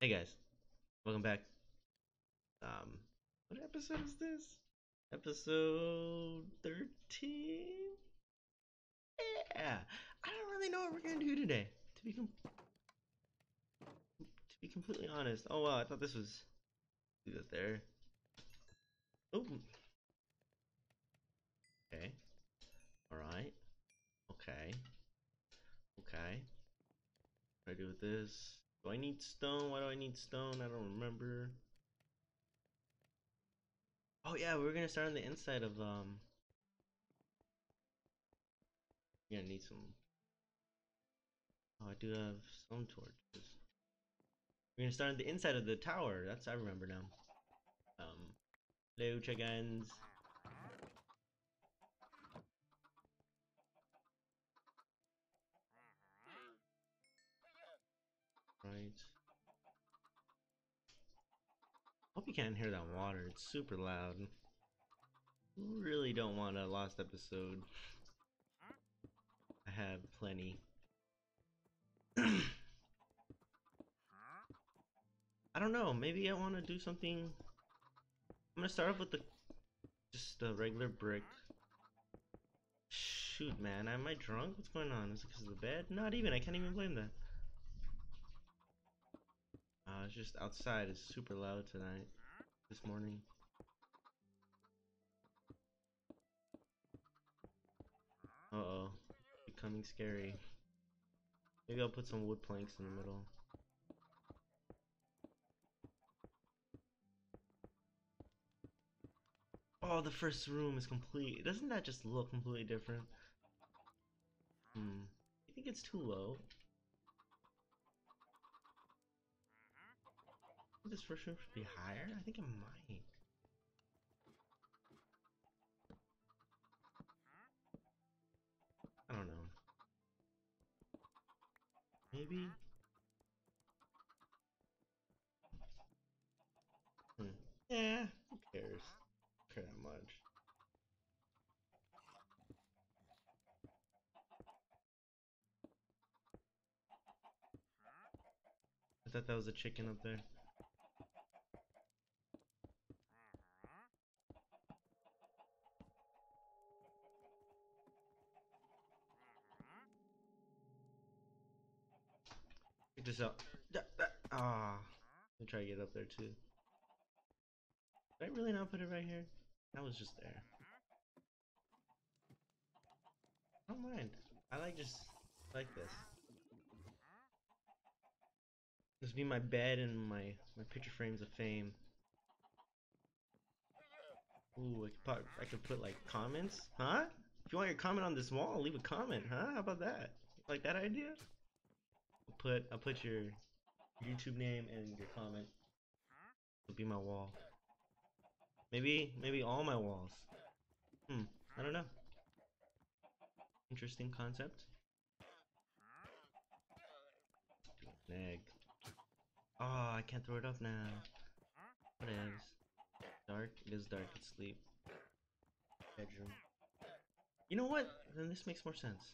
Hey guys, welcome back. Um, what episode is this? Episode 13? Yeah, I don't really know what we're gonna do today. To be completely honest. Oh wow, I thought this was do that there. Oh, okay. All right. Okay. Okay. What do I do with this? Do I need stone? Why do I need stone? I don't remember. Oh yeah, we're gonna start on the inside of You're gonna need some. Oh, I do have some torches. We're gonna start on the inside of the tower. That's I remember now. Um, Hello, chickens. Right. Hope you can't hear that water. It's super loud. Really don't want a lost episode. I have plenty. I don't know. Maybe I want to do something. I'm gonna start off with just a regular brick. Shoot, man. Am I drunk? What's going on? Is it because of the bed? Not even. I can't even blame that. It's just outside. It's super loud tonight. This morning. Uh-oh. Becoming scary. Maybe I'll put some wood planks in the middle. Oh, the first room is complete. Doesn't that just look completely different? You think it's too low? This first room should be higher? I think it might. I don't know. Maybe? Yeah, who cares? Don't care that much. I thought that was a chicken up there. Check this out. Ah. Let me try to get up there too. Did I really not put it right here? That was just there. I don't mind. I like just like this. This be my bed and my picture frames of fame. Ooh, I could put like comments, huh? If you want your comment on this wall, leave a comment, huh? How about that? Like that idea? I'll put your YouTube name and your comment. It'll be my wall. Maybe all my walls. I don't know. Interesting concept. An egg. Oh, I can't throw it up now. What is? Dark? It is dark. It's sleep. Bedroom. You know what? Then this makes more sense.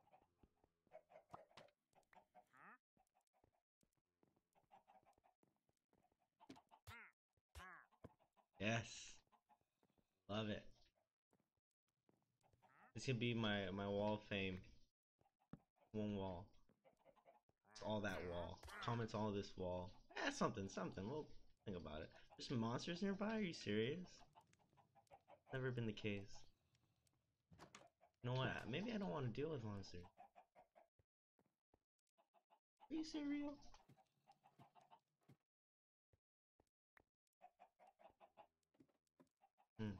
Yes. Love it. This could be my wall of fame. One wall. It's all that wall. Comments all this wall. Something. We'll think about it. There's some monsters nearby? Are you serious? Never been the case. You know what? Maybe I don't want to deal with monsters. Are you serious? Hmm.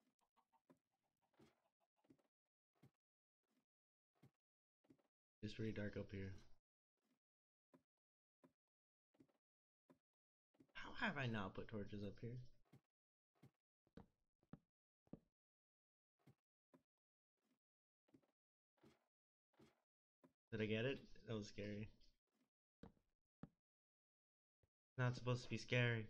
It's pretty dark up here. How have I not put torches up here? Did I get it? That was scary. Not supposed to be scary.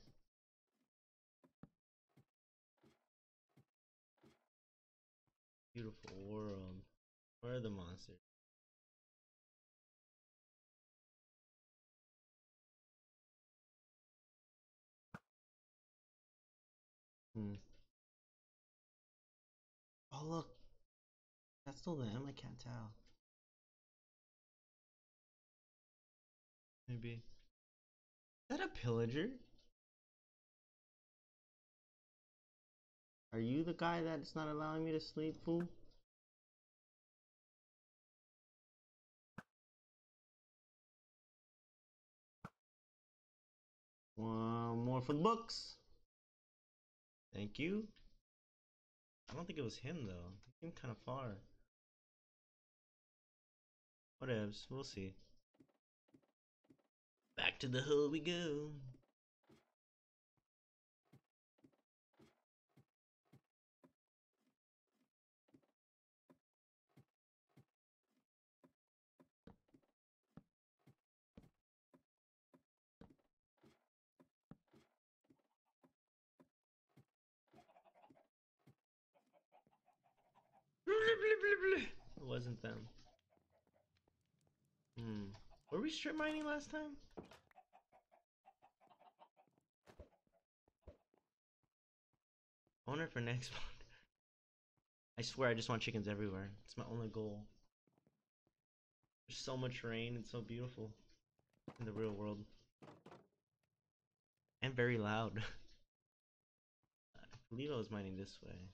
Beautiful world. Where are the monsters? Hmm. Oh look, that's still them. I can't tell. Maybe. Is that a pillager? Are you the guy that's not allowing me to sleep, fool? One more for the books. Thank you. I don't think it was him though. He came kind of far. Whatevs, we'll see. Back to the hood we go. It wasn't them. Were we strip mining last time? Owner for next month. I swear I just want chickens everywhere. It's my only goal. There's so much rain, it's so beautiful in the real world. And very loud. I believe I was mining this way.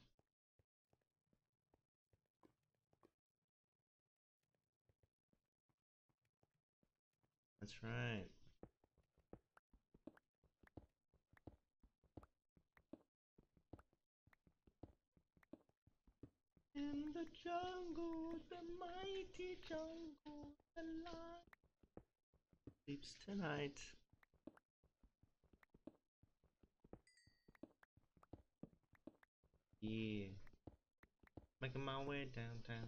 That's right. In the jungle, the mighty jungle, the lion sleeps tonight. Yeah. Making my way downtown.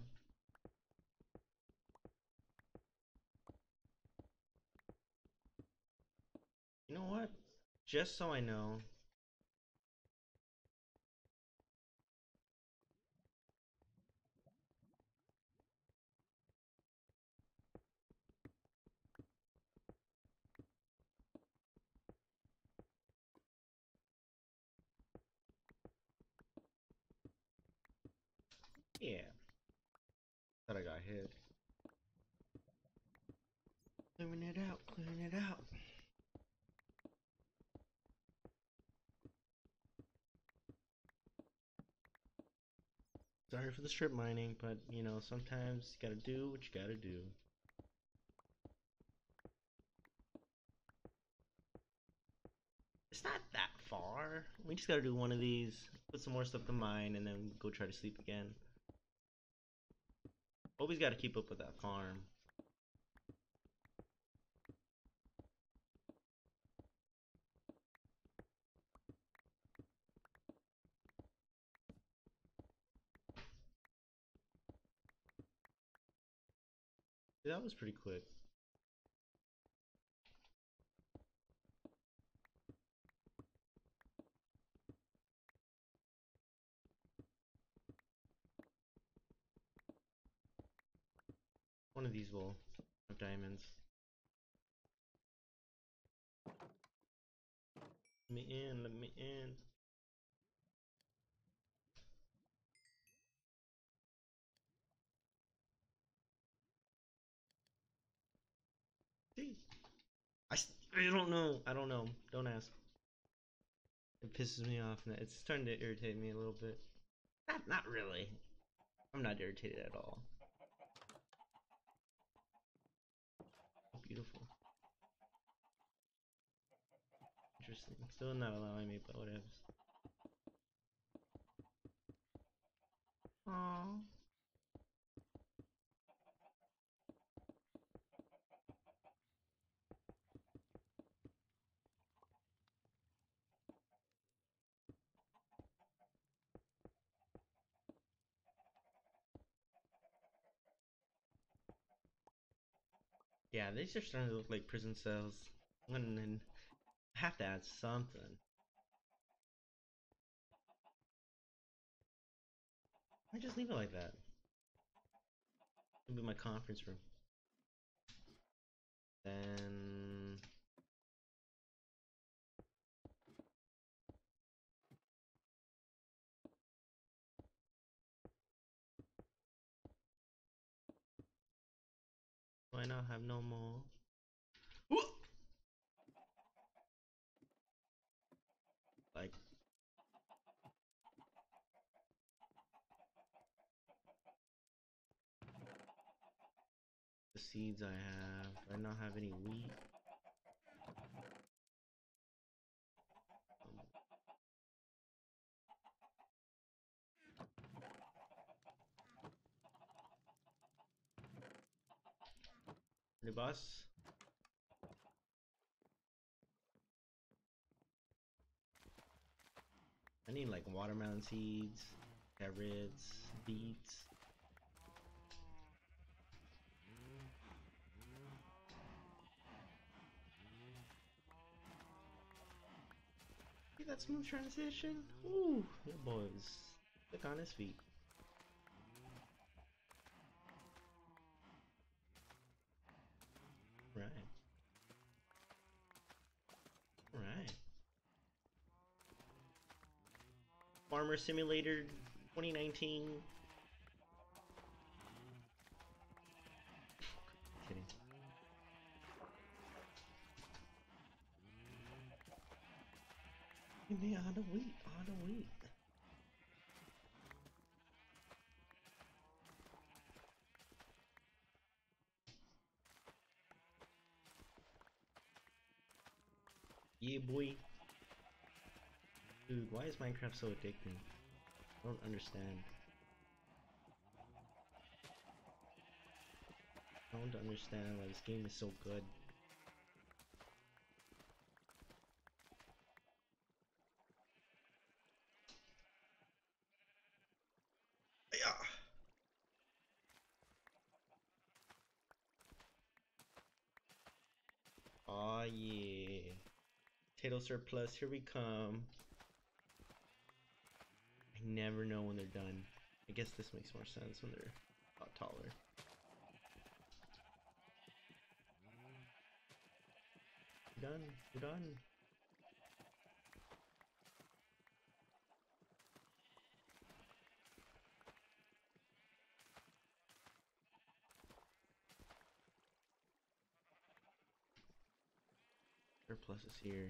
You know what? Just so I know. Yeah. Thought I got hit. Clearing it out, clearing it out. Sorry for the strip mining, but you know, sometimes you gotta do what you gotta do. It's not that far. We just gotta do one of these, put some more stuff to mine, and then go try to sleep again. Always gotta keep up with that farm. Yeah, that was pretty quick. One of these will have diamonds. Let me in, let me in. See? I don't know. I don't know. Don't ask. It pisses me off. It's starting to irritate me a little bit. Not really. I'm not irritated at all. Oh, beautiful. Interesting. Still not allowing me, but whatever. Aww. Yeah, these are starting to look like prison cells. And then I have to add something. I just leave it like that. It'll be my conference room. Then I not have no more? Like, the seeds I have. I not have any wheat. The boss. I need like watermelon seeds, carrots, beets. See that smooth transition? Ooh, that boy's quick on his feet. Right. Right. Farmer Simulator 2019. Kidding. Give me on the wheat, on the wheat. Yeah, boy. Dude, why is Minecraft so addicting? I don't understand. I don't understand why this game is so good. Yeah. Aw, yeah. Potato surplus, here we come. I never know when they're done. I guess this makes more sense when they're a lot taller. We're done. We're done. Surplus is here.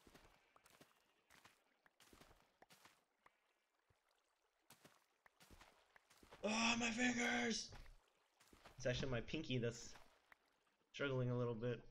Oh, my fingers! It's actually my pinky that's struggling a little bit.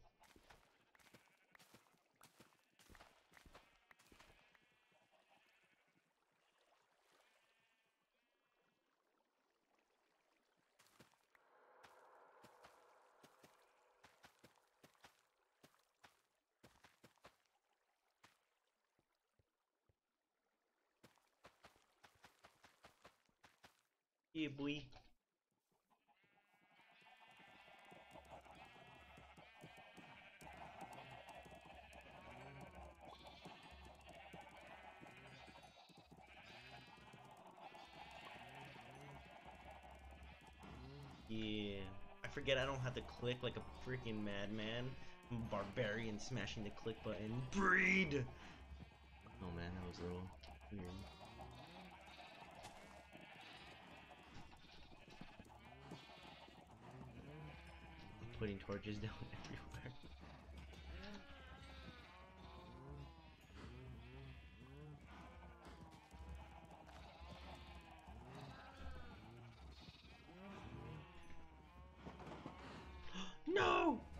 Yeah, boy. Yeah. I forget I don't have to click like a freaking madman. I'm a barbarian smashing the click button. Breed! Oh man, that was a little weird. I'm putting torches down everywhere. No!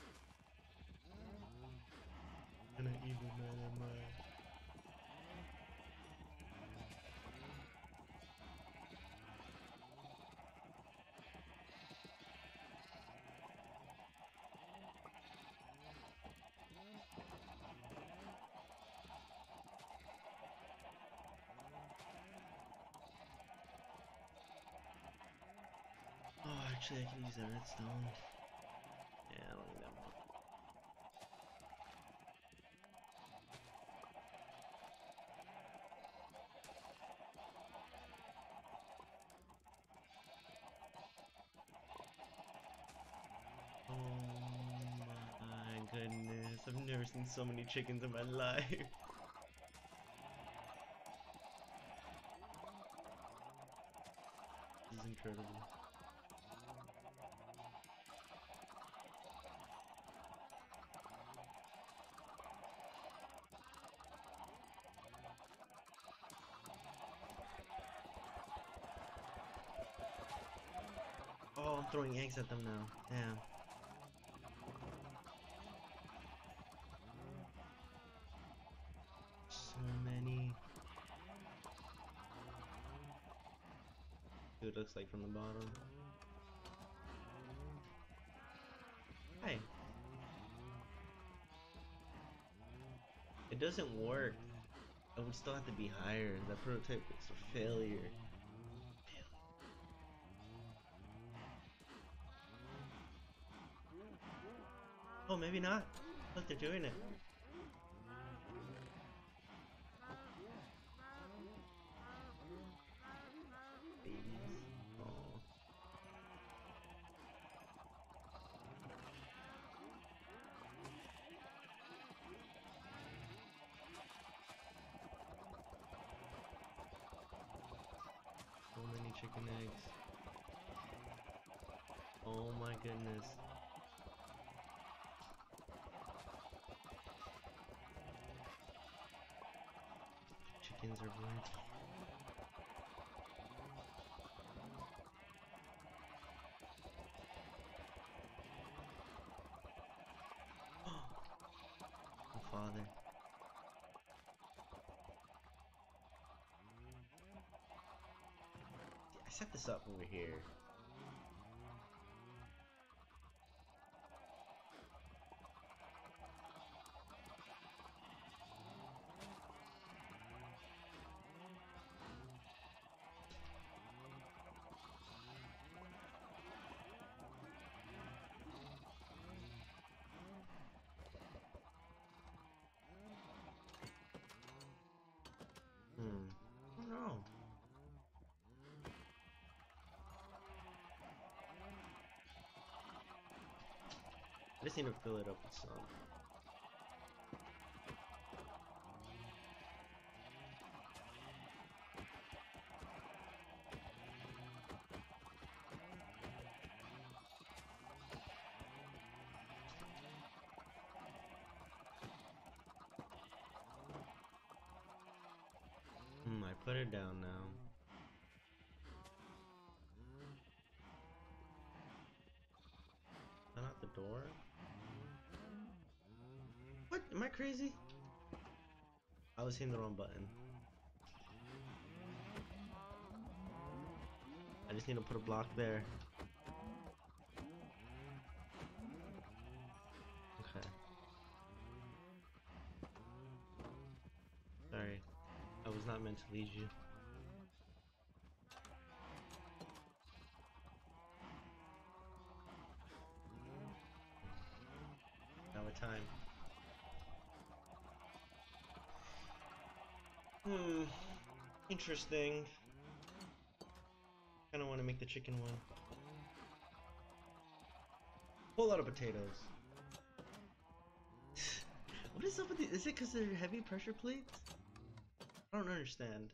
And an evil man am I. Oh, actually, I can use that redstone. Yeah, I don't need that much. Oh my goodness, I've never seen so many chickens in my life. This is incredible. Oh, I'm throwing eggs at them now. Damn. So many. See what it looks like from the bottom. Hey. It doesn't work. Oh, we still have to be higher. That prototype is a failure. Oh, maybe not. Look, they're doing it. Babies. Oh. So many chicken eggs. Oh my goodness. Chickens are bloody. Oh, father. I set this up over here. Oh no. I just need to fill it up with some. I put it down now. Not out the door? What? Am I crazy? I was hitting the wrong button. I just need to put a block there. Okay. Sorry. I was not meant to lead you. Now it's time. Interesting. Kinda wanna make the chicken one. Whole lot of potatoes. What is up with these? Is it because they're heavy pressure plates? I don't understand.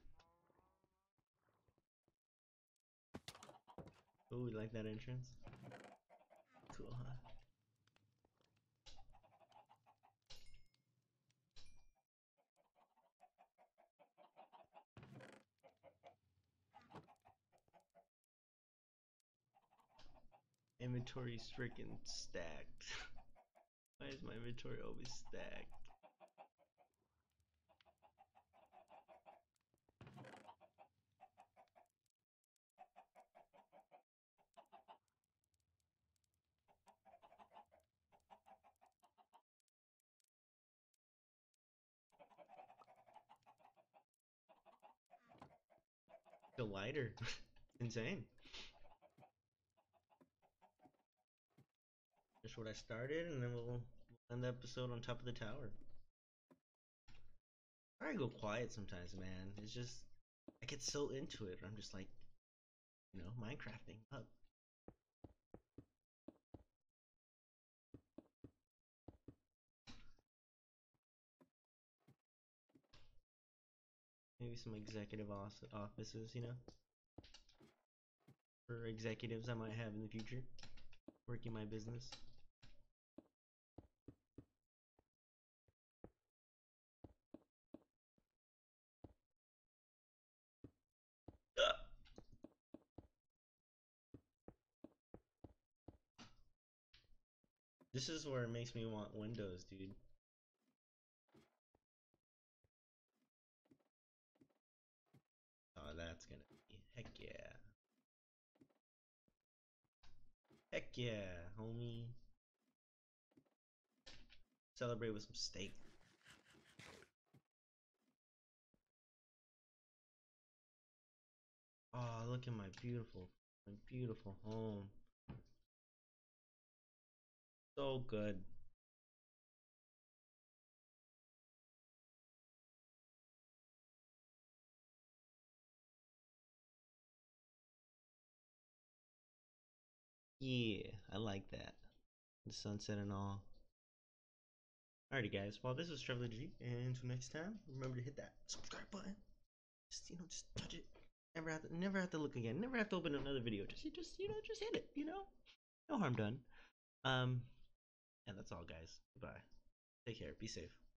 Oh, we like that entrance? Cool, huh? Inventory's freaking stacked. Why is my inventory always stacked? The lighter. Insane. Just what I started, and then we'll end the episode on top of the tower. I go quiet sometimes, man. It's just I get so into it. I'm just like, Minecrafting up. Maybe some executive offices, for executives I might have in the future, working my business. This is where it makes me want Windows, dude. Oh, that's gonna be heck yeah. Heck yeah, homie. Celebrate with some steak. Oh, look at my beautiful home. So good. Yeah, I like that. The sunset and all. Alrighty, guys. Well, this was Traveler G, and until next time, remember to hit that subscribe button. Just touch it. Never have to look again. Never have to open another video. Just hit it. No harm done. And that's all, guys. Goodbye. Take care. Be safe.